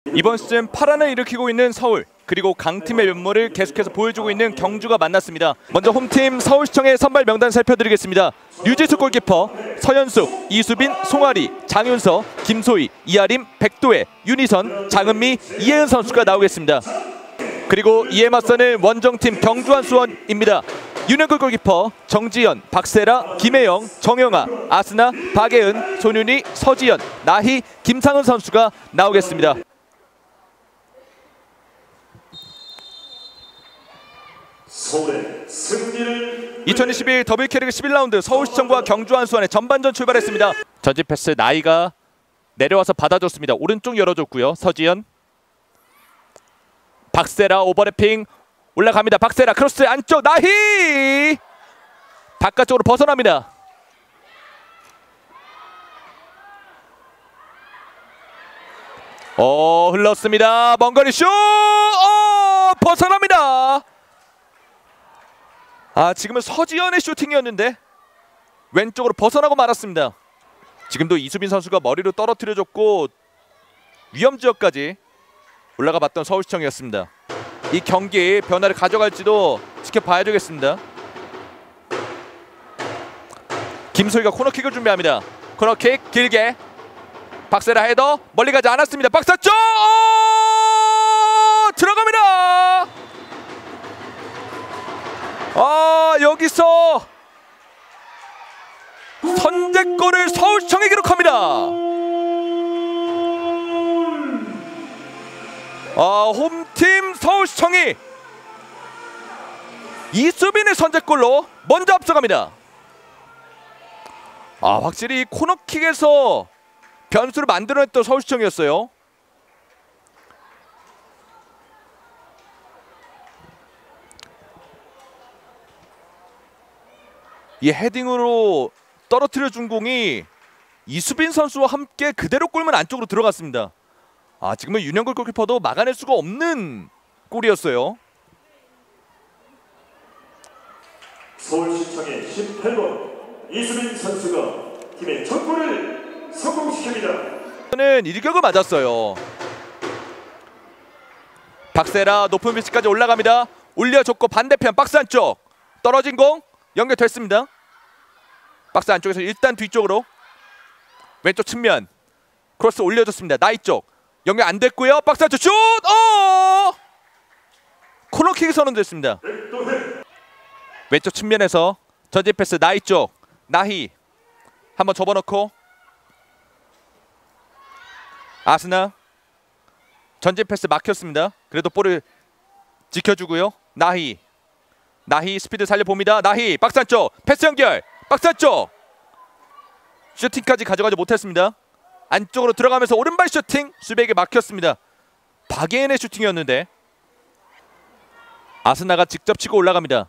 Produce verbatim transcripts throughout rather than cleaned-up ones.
이번 시즌 파란을 일으키고 있는 서울, 그리고 강팀의 면모를 계속해서 보여주고 있는 경주가 만났습니다. 먼저 홈팀 서울시청의 선발 명단 살펴드리겠습니다. 류지수 골키퍼, 서현숙, 이수빈, 송아리, 장윤서, 김소희, 이아림, 백도혜, 윤희선, 장은미, 이혜은 선수가 나오겠습니다. 그리고 이에 맞서는 원정팀 경주한 수원입니다. 윤영글 골키퍼, 정지연, 박세라, 김혜영, 정영아, 아스나, 박예은, 손윤희, 서지연, 나희, 김상은 선수가 나오겠습니다. 서울의 승리를 이천이십일 더블 캐리그 십일 라운드 서울시청과 경주한 수원의 전반전 출발했습니다. 전진 패스 나이가 내려와서 받아줬습니다. 오른쪽 열어줬고요. 서지연, 박세라 오버래핑 올라갑니다. 박세라 크로스 안쪽 나희 바깥쪽으로 벗어납니다. 어 흘렀습니다. 먼거리 슛! 어 벗어납니다. 아 지금은 서지연의 슈팅이었는데 왼쪽으로 벗어나고 말았습니다. 지금도 이수빈 선수가 머리로 떨어뜨려줬고 위험지역까지 올라가 봤던 서울시청이었습니다. 이 경기 변화를 가져갈지도 지켜봐야 되겠습니다. 김소희가 코너킥을 준비합니다. 코너킥 길게 박세라 헤더 멀리 가지 않았습니다. 박스 쪽 들어갑니다. 아 여기서 선제골을 서울시청이 기록합니다. 아 홈팀 서울시청이 이수빈의 선제골로 먼저 앞서갑니다. 아 확실히 코너킥에서 변수를 만들어냈던 서울시청이었어요. 이 헤딩으로 떨어뜨려 준 공이 이수빈 선수와 함께 그대로 골문 안쪽으로 들어갔습니다. 아 지금은 윤영글 골키퍼도 막아낼 수가 없는 골이었어요. 서울시청의 십팔 번 이수빈 선수가 팀의 첫 골을 성공시킵니다. 저는 일격을 맞았어요. 박세라 높은 위치까지 올라갑니다. 올려줬고 반대편 박스 안쪽 떨어진 공 연결됐습니다. 박스 안쪽에서 일단 뒤쪽으로 왼쪽 측면 크로스 올려줬습니다. 나이 쪽 연결 안 됐고요. 박스 안쪽 슛! 어! 코너킥이 선언됐습니다. 왼쪽 측면에서 전진 패스 나이 쪽 나희 한번 접어넣고 아스나 전진 패스 막혔습니다. 그래도 볼을 지켜주고요. 나희 나희 스피드 살려봅니다. 나희 박스 안쪽 패스 연결 박스 안쪽 슈팅까지 가져가지 못했습니다. 안쪽으로 들어가면서 오른발 슈팅 수비에게 막혔습니다. 박예은의 슈팅이었는데 아스나가 직접 치고 올라갑니다.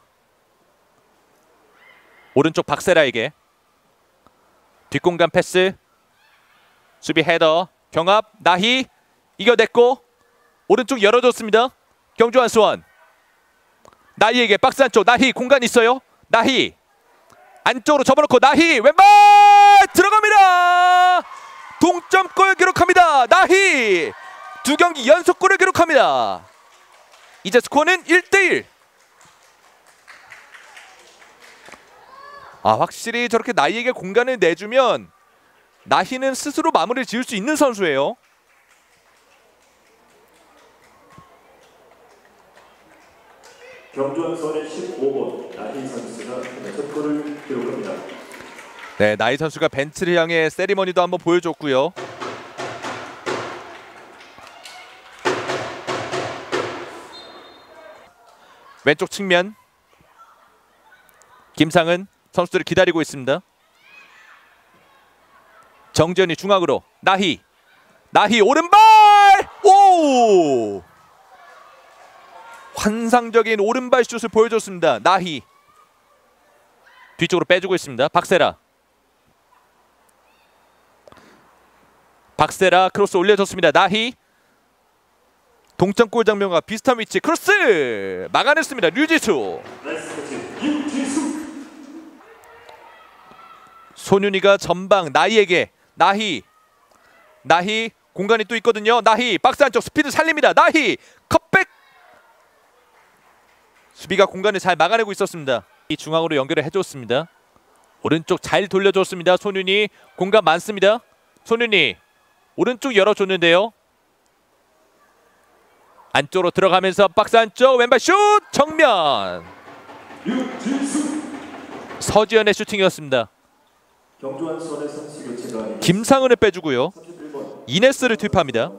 오른쪽 박세라에게 뒷공간 패스 수비 헤더 경합 나희 이겨냈고 오른쪽 열어줬습니다. 경주한 수원 나희에게 박스 안쪽 나희 공간 있어요. 나희 안쪽으로 접어놓고 나희 왼발 들어갑니다. 동점골 기록합니다. 나희 두 경기 연속골을 기록합니다. 이제 스코어는 일 대 일. 아 확실히 저렇게 나희에게 공간을 내주면 나희는 스스로 마무리를 지을 수 있는 선수예요. 경주한 수원의 십오 번 나희 선수가 첫 골을 기록합니다. 네, 나희 선수가 벤치를 향해 세리머니도 한번 보여줬고요. 왼쪽 측면 김상은 선수들을 기다리고 있습니다. 정지현이 중앙으로 나희 나희 오른발 오 환상적인 오른발 슛을 보여줬습니다. 나희 뒤쪽으로 빼주고 있습니다. 박세라 박세라 크로스 올려줬습니다. 나희 동점골 장면과 비슷한 위치 크로스 막아냈습니다. 류지수 손윤희가 전방 나희에게 나희 나희 공간이 또 있거든요. 나희 박스 안쪽 스피드 살립니다. 나희 컵백. 수비가 공간을 잘 막아내고 있었습니다. 이 중앙으로 연결을 해줬습니다. 오른쪽 잘 돌려줬습니다. 손윤이 공간 많습니다. 손윤이 오른쪽 열어줬는데요. 안쪽으로 들어가면서 박스 안쪽 왼발 슛 정면. 서지현의 슈팅이었습니다. 김상은을 빼주고요. 이네스를 투입합니다.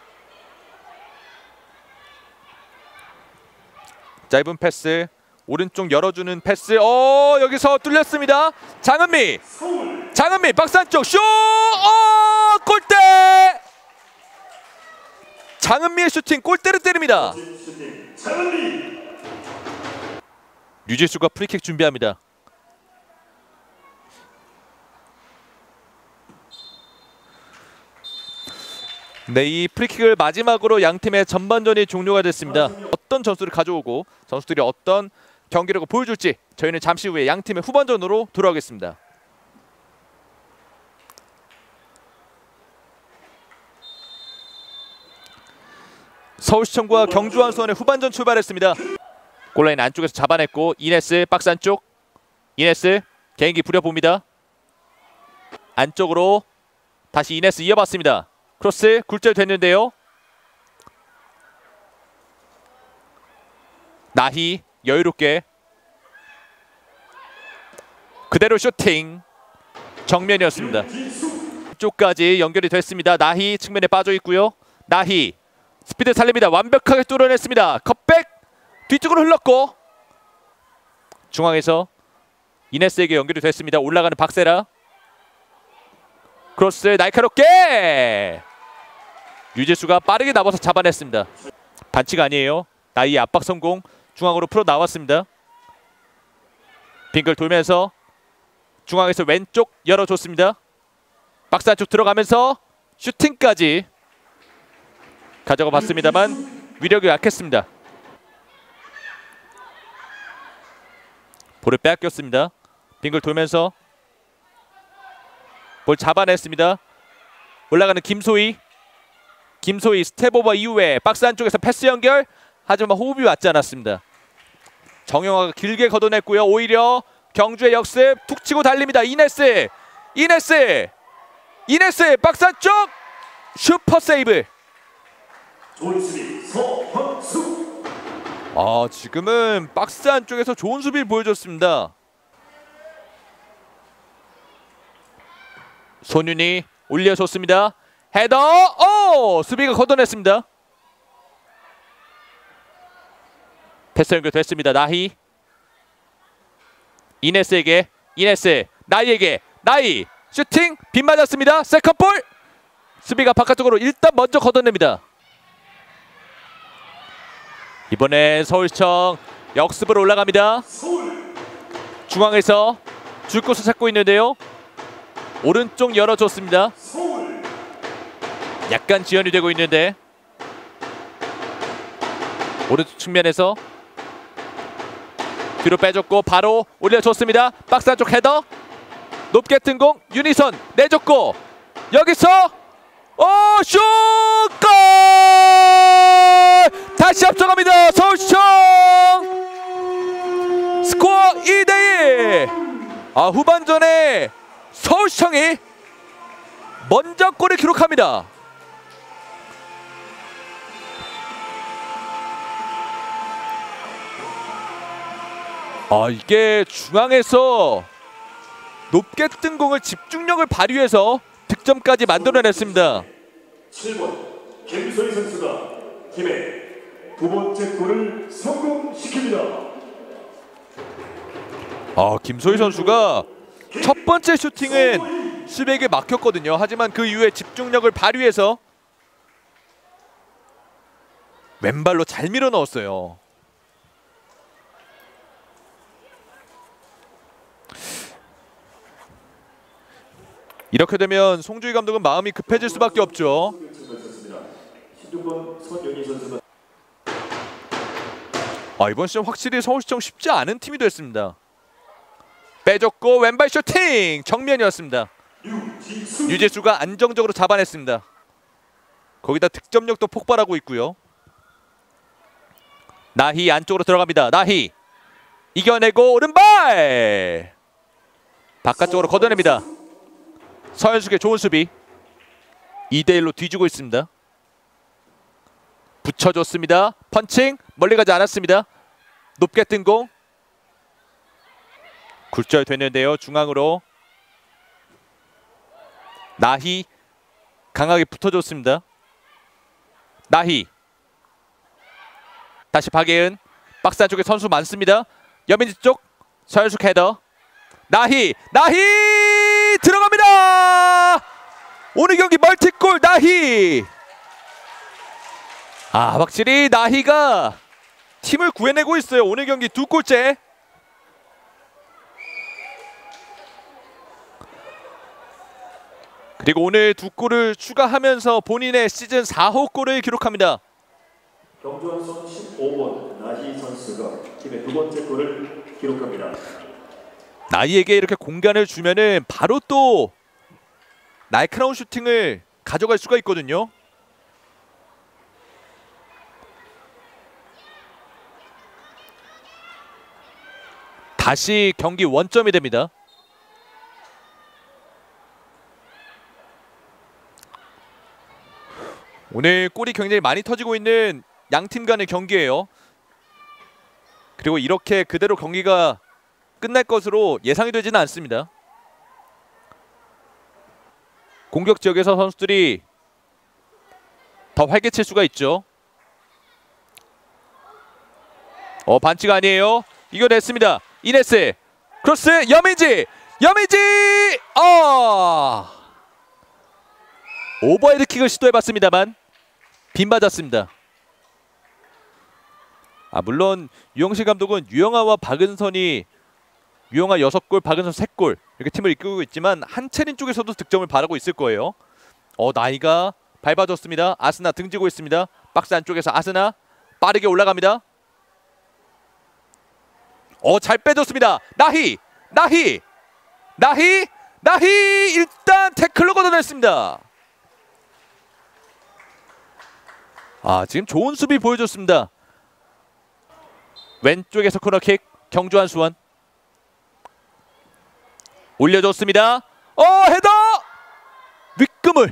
짧은 패스, 오른쪽 열어주는 패스. 어 여기서 뚫렸습니다. 장은미, 장은미 박스 안쪽 슛. 어 골대. 장은미의 슈팅 골대를 때립니다. 류지수가 프리킥 준비합니다. 네, 이 프리킥을 마지막으로 양 팀의 전반전이 종료가 됐습니다. 어떤 전술을 가져오고 선수들이 어떤 경기력을 보여줄지 저희는 잠시 후에 양 팀의 후반전으로 돌아오겠습니다. 서울시청과 경주 한수원의 후반전 출발했습니다. 골라인 안쪽에서 잡아냈고 이네스 박스 안쪽. 이네스 개인기 부려봅니다. 안쪽으로 다시 이네스 이어봤습니다. 크로스 굴절 됐는데요. 나희 여유롭게 그대로 슈팅 정면이었습니다. 쪽까지 연결이 됐습니다. 나희 측면에 빠져 있고요. 나희 스피드 살립니다. 완벽하게 뚫어냈습니다. 컵백 뒤쪽으로 흘렀고 중앙에서 이네스에게 연결이 됐습니다. 올라가는 박세라 크로스 날카롭게 유재수가 빠르게 나와서 잡아냈습니다. 반칙 아니에요. 나이의 압박 성공. 중앙으로 풀어 나왔습니다. 빙글 돌면서 중앙에서 왼쪽 열어줬습니다. 박스 안쪽 들어가면서 슈팅까지 가져가 봤습니다만 위력이 약했습니다. 볼을 빼앗겼습니다. 빙글 돌면서 볼 잡아냈습니다. 올라가는 김소희. 김소희 스텝오버 이후에 박스 안쪽에서 패스 연결. 하지만 호흡이 맞지 않았습니다. 정영화가 길게 걷어냈고요. 오히려 경주의 역습 툭 치고 달립니다. 이네스. 이네스. 이네스 박스 안쪽 슈퍼 세이브. 아 지금은 박스 안쪽에서 좋은 수비를 보여줬습니다. 손윤이 올려줬습니다. 헤더. 오 수비가 걷어냈습니다. 패스 연결됐습니다. 나희 이네스에게 이네스 나이에게 나이 슈팅 빗 맞았습니다. 세컨볼. 수비가 바깥쪽으로 일단 먼저 걷어냅니다. 이번에 서울시청 역습으로 올라갑니다. 중앙에서 줄 곳을 찾고 있는데요. 오른쪽 열어줬습니다. 약간 지연이 되고 있는데 오른쪽 측면에서 뒤로 빼줬고 바로 올려줬습니다. 박스 안쪽 헤더 높게 뜬 공 유니선 내줬고 여기서 오 슛! 골! 다시 앞서갑니다. 서울시청 스코어 이 대 일. 아 후반전에 서울시청이 먼저 골을 기록합니다. 아 이게 중앙에서 높게 뜬 공을 집중력을 발휘해서 득점까지 만들어냈습니다. 칠 번 김소희 선수가 팀의 두 번째 골을 성공시킵니다. 아 김소희 선수가 첫 번째 슈팅은 수비에게 막혔거든요. 하지만 그 이후에 집중력을 발휘해서 왼발로 잘 밀어 넣었어요. 이렇게 되면 송주희 감독은 마음이 급해질 수밖에 없죠. 아 이번 시즌 확실히 서울시청 쉽지 않은 팀이 됐습니다. 빼줬고 왼발 슈팅 정면이었습니다. 유재수가 안정적으로 잡아냈습니다. 거기다 득점력도 폭발하고 있고요. 나희 안쪽으로 들어갑니다. 나희 이겨내고 오른발 바깥쪽으로 걷어냅니다. 서현숙의 좋은 수비. 이 대 일로 뒤지고 있습니다. 붙여줬습니다. 펀칭 멀리 가지 않았습니다. 높게 뜬 공 굴절됐는데요. 중앙으로 나희 강하게 붙어줬습니다. 나희 다시 박예은. 박스 안쪽에 선수 많습니다. 여민지 쪽 서현숙 헤더. 나희 나희 들어갑니다. 오늘 경기 멀티골 나희. 아 확실히 나희가 팀을 구해내고 있어요. 오늘 경기 두 골째. 그리고 오늘 두 골을 추가하면서 본인의 시즌 사 호 골을 기록합니다. 경주한 선 십오 번 나희 선수가 팀의 두 번째 골을 기록합니다. 나희에게 이렇게 공간을 주면은 바로 또 날카로운 슈팅을 가져갈 수가 있거든요. 다시 경기 원점이 됩니다. 오늘 골이 굉장히 많이 터지고 있는 양팀 간의 경기예요. 그리고 이렇게 그대로 경기가 끝날 것으로 예상이 되지는 않습니다. 공격 지역에서 선수들이 더 활개칠 수가 있죠. 어 반칙 아니에요. 이겨냈습니다. 이네스 크로스 여민지 여민지 아 오버헤드킥을 시도해봤습니다만 빈 맞았습니다. 아 물론 유영실 감독은 유영아와 박은선이 유영아 여섯 골, 박은선 세 골 이렇게 팀을 이끌고 있지만 한채린 쪽에서도 득점을 바라고 있을 거예요. 어 나이가 밟아줬습니다. 아스나 등지고 있습니다. 박스 안쪽에서 아스나 빠르게 올라갑니다. 어 잘 빼줬습니다. 나희 나희 나희 나희 일단 태클로 걷어냈습니다. 아 지금 좋은 수비 보여줬습니다. 왼쪽에서 코너킥 경주한 수원 올려줬습니다. 어 헤더 윗금을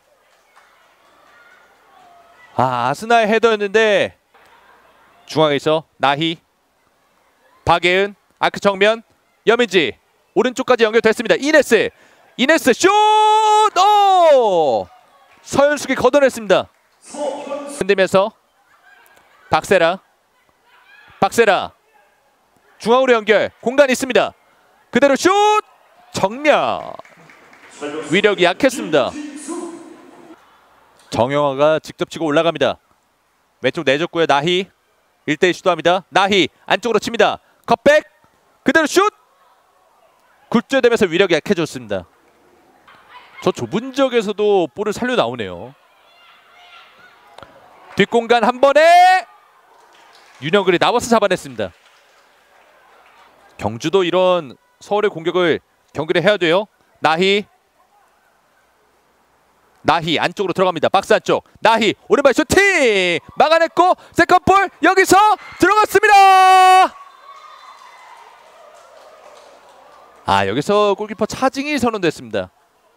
아 아스나의 헤더였는데 중앙에서 나희 박예은 아크 정면 여민지 오른쪽까지 연결됐습니다. 이네스 이네스 슛! 오! 서현숙이 걷어냈습니다. 흔들면서 박세라 박세라 중앙으로 연결 공간 있습니다. 그대로 슛! 정면 위력이 약했습니다. 정영화가 직접 치고 올라갑니다. 왼쪽 내줬고요. 나희 일 대 일 시도합니다. 나희 안쪽으로 칩니다. 컷백 그대로 슛! 굴절되면서 위력이 약해졌습니다. 저 좁은 지역에서도 볼을 살려 나오네요. 뒷공간 한 번에 윤영글이 나와서 잡아냈습니다. 경주도 이런 서울의 공격을 경기를 해야 돼요. 나희 나희 안쪽으로 들어갑니다. 박스 안쪽 나희 오른발 슈팅 막아냈고 세컨볼 여기서 들어갔습니다. 아 여기서 골키퍼 차징이 선언됐습니다.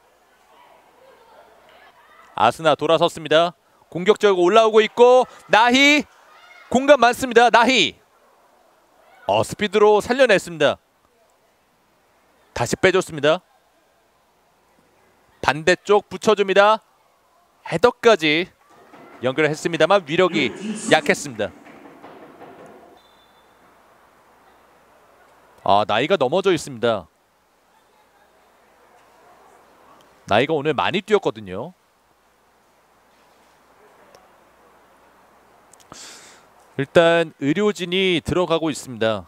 아스나 돌아섰습니다. 공격적으로 올라오고 있고 나희 공간 많습니다. 나희 어 스피드로 살려냈습니다. 다시 빼줬습니다. 반대쪽 붙여줍니다. 헤더까지 연결을 했습니다만 위력이 약했습니다. 아 나이가 넘어져 있습니다. 나이가 오늘 많이 뛰었거든요. 일단 의료진이 들어가고 있습니다.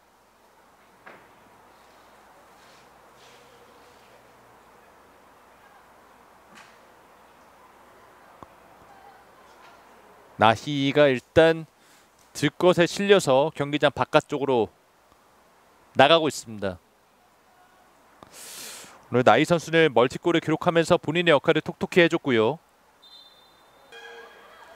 나희가 일단 들것에 실려서 경기장 바깥쪽으로 나가고 있습니다. 오늘 나희 선수는 멀티골을 기록하면서 본인의 역할을 톡톡히 해줬고요.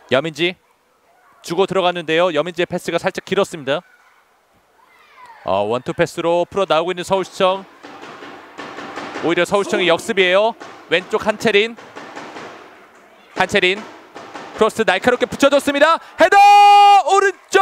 여민지 주고 들어갔는데요. 여민지의 패스가 살짝 길었습니다. 어, 원투 패스로 풀어 나오고 있는 서울시청. 오히려 서울시청의 역습이에요. 왼쪽 한채린. 한채린 크로스 날카롭게 붙여줬습니다. 헤더 오른쪽.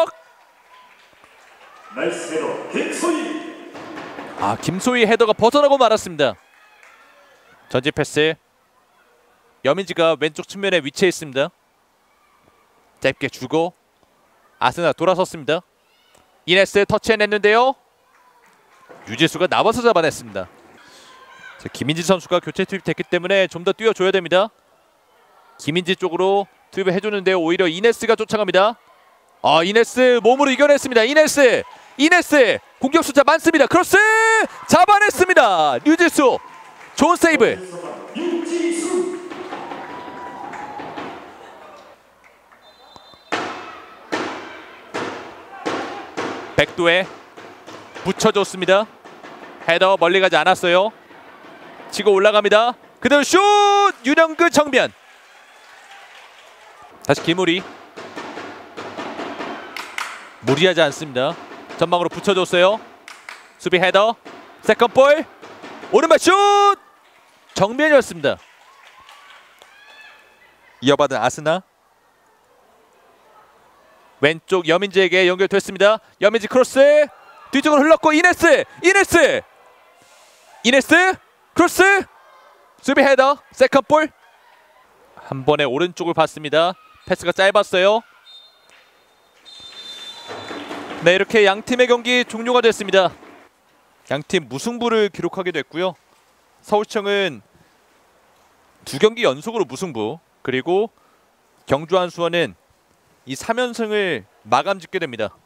나이스 헤더 김소희. 아, 김소희 헤더가 벗어나고 말았습니다. 전진 패스. 여민지가 왼쪽 측면에 위치해 있습니다. 짧게 주고 아스나 돌아섰습니다. 이네스 터치해냈는데요. 유지수가 나와서 잡아냈습니다. 자, 김민지 선수가 교체 투입됐기 때문에 좀 더 뛰어줘야 됩니다. 김민지 쪽으로 투입을 해주는데요. 오히려 이네스가 쫓아갑니다. 아, 이네스 몸으로 이겨냈습니다. 이네스 이네스 공격 숫자 많습니다. 크로스 잡아냈습니다. 유지수 좋은 세이브. 유지수. 백도에 붙여줬습니다. 헤더 멀리 가지 않았어요. 치고 올라갑니다. 그대로 슛! 윤영그 정면. 다시 김우리. 무리하지 않습니다. 전방으로 붙여줬어요. 수비 헤더. 세컨볼. 오른발 슛! 정면이었습니다. 이어받은 아스나. 왼쪽 여민지에게 연결됐습니다. 여민지 크로스 뒤쪽으로 흘렀고 이네스 이네스 이네스 크로스 수비 헤더 세컨볼. 한 번에 오른쪽을 봤습니다. 패스가 짧았어요. 네, 이렇게 양팀의 경기 종료가 됐습니다. 양팀 무승부를 기록하게 됐고요. 서울시청은 두 경기 연속으로 무승부, 그리고 경주 한수원은 이 삼 연승을 마감 짓게 됩니다.